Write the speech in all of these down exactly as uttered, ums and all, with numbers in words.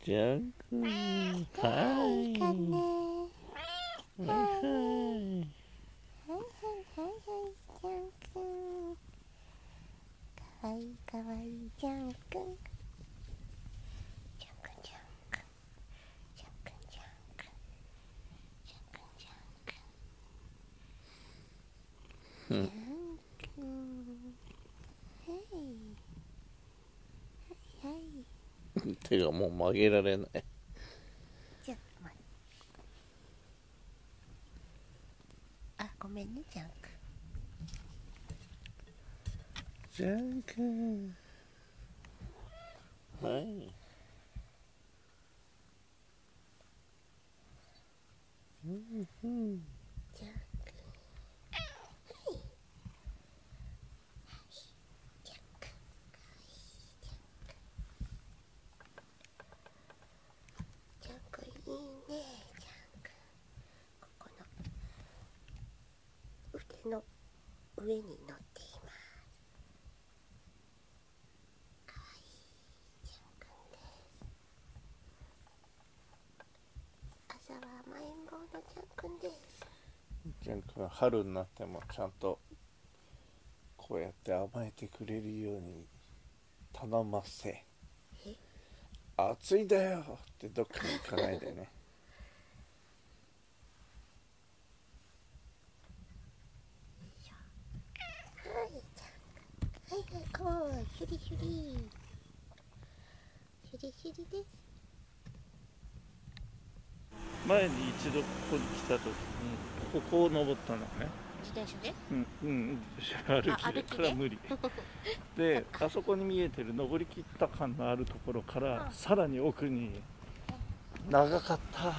ジャン君、はい。 かね。 はいはい。 はいはいはいはい、ジャン君。かわいいかわいいジャン君。ジャン君ジャン君。ジャン君ジャン君。ジャン君ジャン君。ジャン君。はいはいはい。 手がもう曲げられない。 じゃあ、まあ、ごめんねジャン君。 ジャン君、はい。うんうん。 ジャン君。はい。ジャン君。かわいいジャン君。ジャン君いいねジャン君。ここの腕の上に乗っています。かわいいジャン君です。朝は甘えん坊のジャン君です。 ジャン君、春になってもちゃんとこうやって甘えてくれるように頼ませ。 え暑いだよってどっかに行かないでね。 はいジャン君。はいはい、こうシュリシュリシュリシュリです。 前に一度ここに来た時にここを登ったのね。 自転車でうんうん歩きあ歩きでこれは無理で、あそこに見えてる登りきった感のあるところからうんさらに奥に長かった。発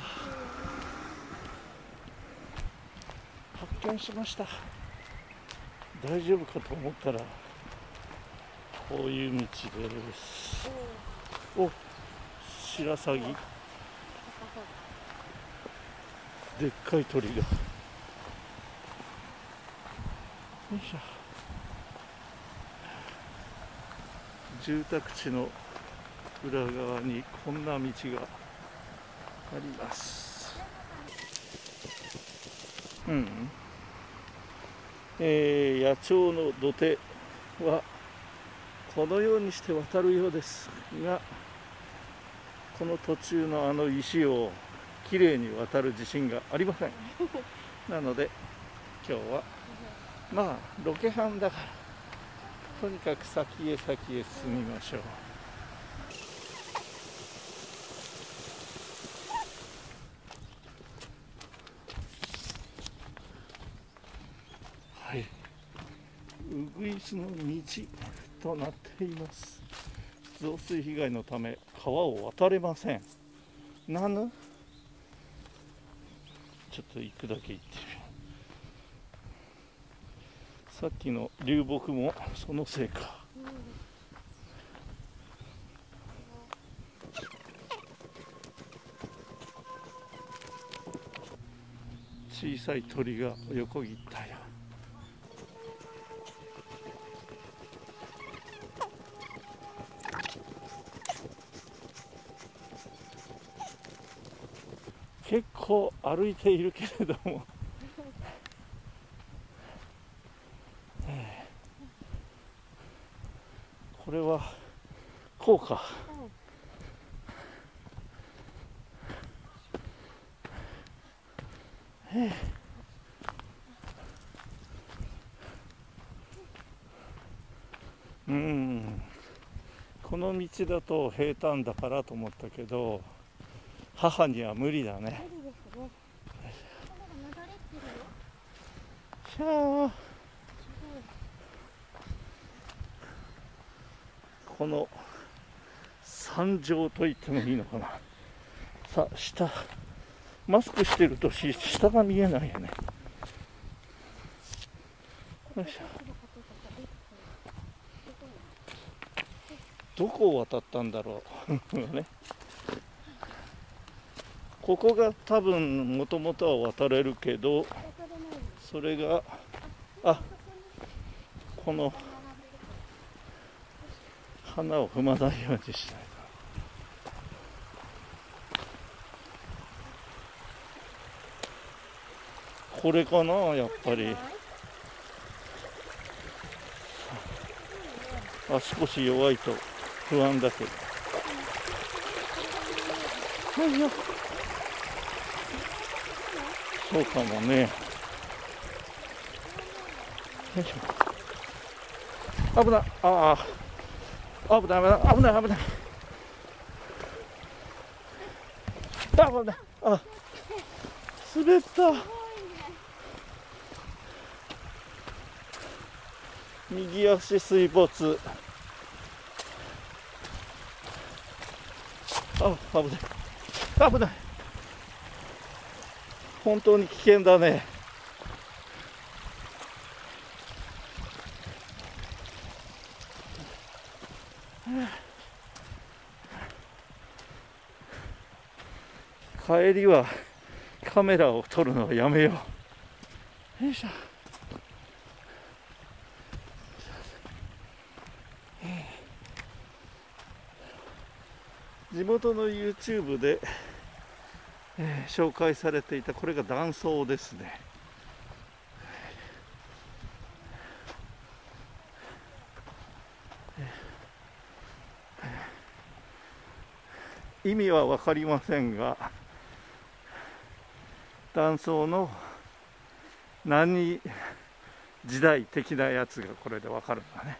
見しました。大丈夫かと思ったらこういう道です。お、白鷺、でっかい鳥が。よいしょ。住宅地の裏側にこんな道があります。うん、えー、野鳥の土手はこのようにして渡るようですが、この途中のあの石をきれいに渡る自信がありません。なので今日はまあロケハンだからとにかく先へ先へ進みましょう。はい、ウグイスの道となっています。増水被害のため川を渡れません。なぬちょっと行くだけ行ってみる。さっきの流木もそのせいか。小さい鳥が横切ったよ。結構歩いているけれどもこれはこうか。へえ、うん、この道だと平坦だからと思ったけど母には無理だね。 無理ですね。 しゃー、この山上と言ってもいいのかな。さあ下、マスクしてるとし下が見えないよね。よいしょ。どこを渡ったんだろうね。ここが多分もともとは渡れるけど、それがあこの花を踏まないようにしないと。 これかな、やっぱり。足腰弱いと不安だけど。はいよ。そうかもね。よいしょ。危ない。ああ。危ない、危ない、危ない、危ない。危ない。あ、滑った。右足水没。あ、危ない。危ない。本当に危険だね。帰りはカメラを撮るのはやめよう。よいしょ。地元の YouTube で、えー、紹介されていたこれが断層ですね。意味は分かりませんが、断層の何時代的なやつがこれで分かるんだね。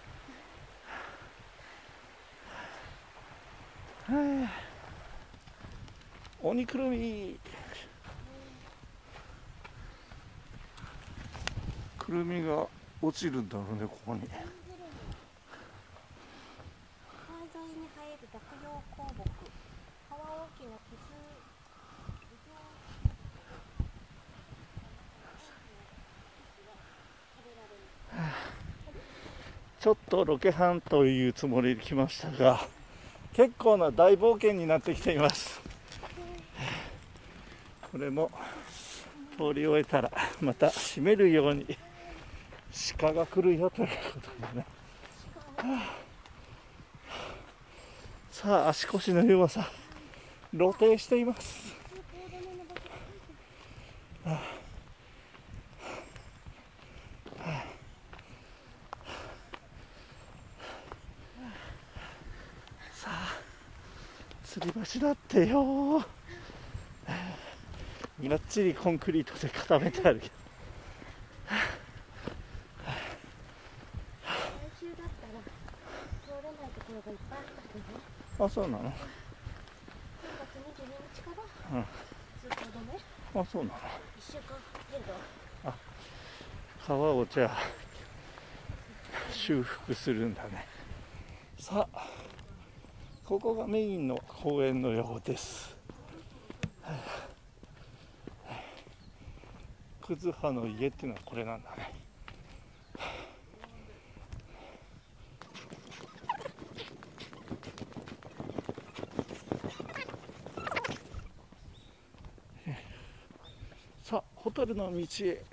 はあ、鬼くるみ、くるみが落ちるんだろうね、ここに。 川沿いに生える落葉高木、葉は大きなキス。 ちょっとロケハンというつもりで来ましたが、結構な大冒険になってきています。これも通り終えたらまた閉めるように鹿が来るよということでね。さあ、足腰の弱さ露呈しています。さあ、吊り橋だってよ。がっちりコンクリートで固めてあるけど。 来週だったら通れないところがいっぱいあったけど。 あ、そうなの。 さんがつにじゅうににちから通行止め。 あ、そうなの。 いっしゅうかん程度。 あ、川をじゃあ修復するんだね。さあ、ここがメインの公園のようです。クズハの家っていうのはこれなんだね。さあ、ホタルの道へ。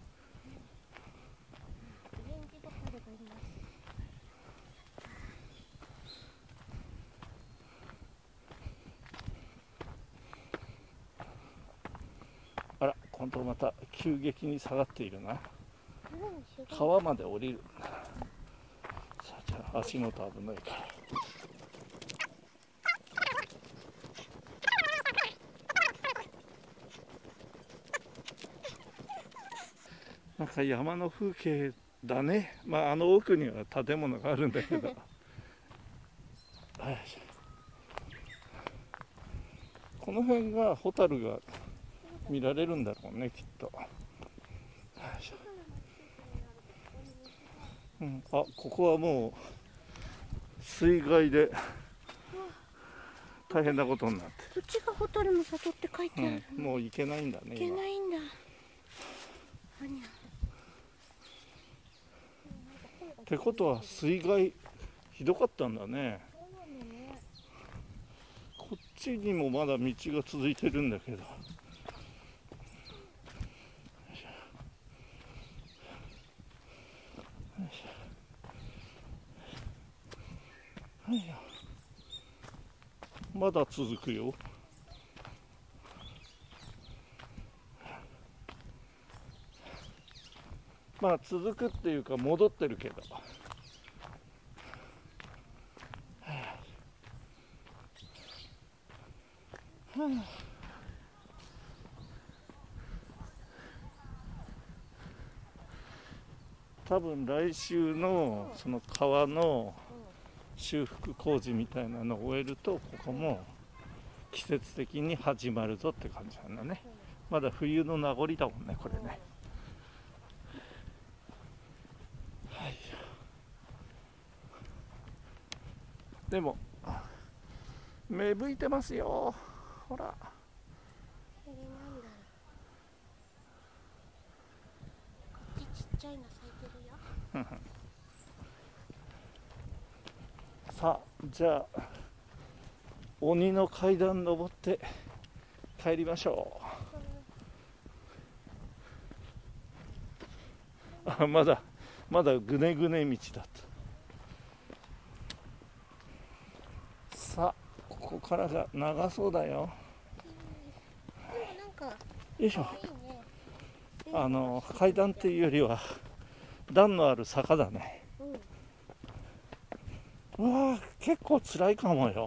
あら、今度また急激に下がっているな。川まで降りる。さあ、じゃあ足元危ないから。なんか山の風景だね。まあ、あの奥には建物があるんだけど。この辺がホタルが見られるんだろうね、きっと。うん、あ、ここはもう水害で大変なことになって。 こっちがホタルの里って書いてある、 うん、もう行けないんだね。 行けないんだ。 ってことは水害ひどかったんだね。こっちにもまだ道が続いてるんだけど。はい、まだ続くよ。 まあ続くっていうか戻ってるけど、はあはあ、多分来週のその川の修復工事みたいなのを終えると、ここも季節的に始まるぞって感じなんだね。まだ冬の名残だもんね、これね。はい、でも芽吹いてますよ、ほら。 これなんだろう。こっちちっちゃいの咲いてるよ。 さあ、じゃあ鬼の階段登って帰りましょう。あ、まだまだぐねぐね道だった。さあ、ここからが長そうだよ。 でもなんかよいしょ。 いいね。 あの階段っていうよりは段のある坂だね。 うん、 うわあ、結構辛いかもよ。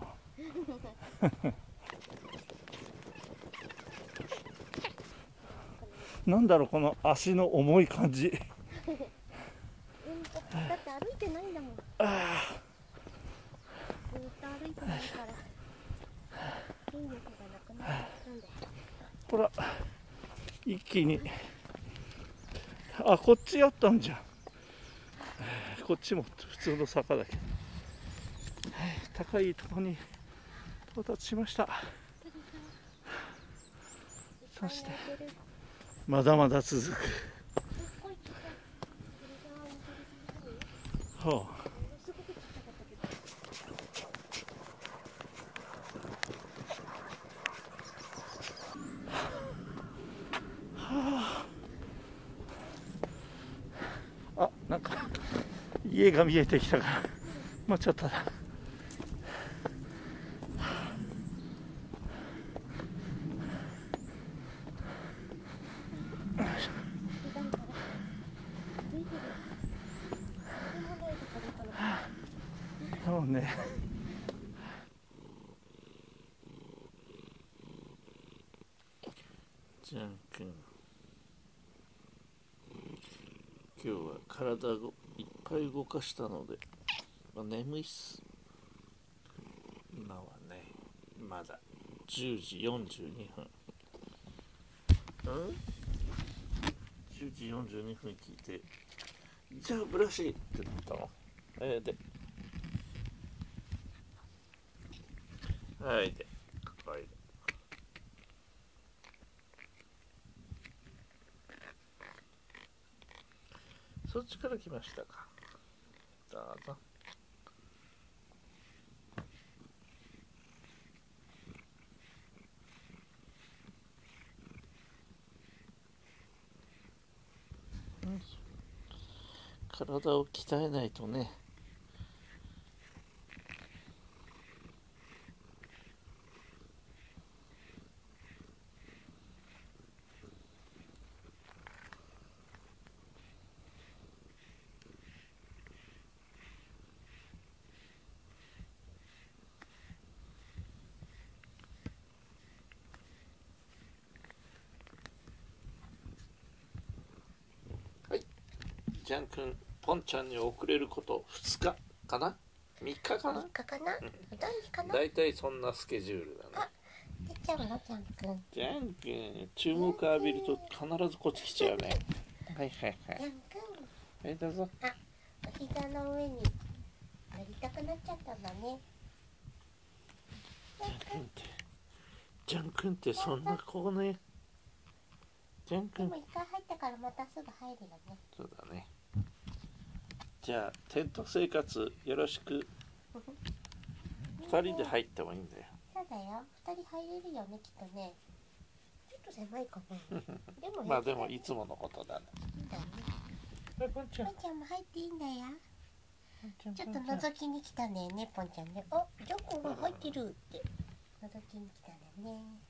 なんだろう、この足の重い感じ。 だって歩いてないんだもん。ずあっと歩いてないから筋力がなくなっちゃったんだよ。 ほら、一気に、あ、こっちやったんじゃん。こっちも普通の坂だけど、高いところに到達しました。そしてまだまだ続く。はあ、あ、なんか家が見えてきたから、まあちょっとだ。そうね。ジャン君、今日は体をいっぱい動かしたので、まあ、眠いっす。今はね、まだじゅうじよんじゅうにふん。うん？じゅうじよんじゅうにふん聞いて、じゃあブラシってなったの。えー、で、はいで、はいで。そっちから来ましたか。どうぞ。体を鍛えないとね。ジャン君、ポンちゃんに遅れることふつかかな、みっかかな、 みっかかな、土日かな。 だいたいそんなスケジュールだね。 出ちゃうの、ジャン君。 ジャン君、注目浴びると必ずこっち来ちゃうね。はいはいはい。 ジャン君、 はい、どうぞ。 あ、お膝の上に乗りたくなっちゃったんだね。 ジャン君って、ジャン君ってそんな子ね。ジャン君。 でも一回入ったからまたすぐ入るよね。 そうだね。じゃあテント生活よろしく。ふたりで入ってもいいんだよ。 そうだよ、ふたり入れるよね、きっとね。ちょっと狭いかな。でもね、 まあでもいつものことだね。 いいんだね。 ポンちゃん、 ポンちゃんも入っていいんだよ。 ちょっちょっと覗きに来たね、ね、ポンちゃんね。あ、ジャン君が入ってるって覗きに来たんだね。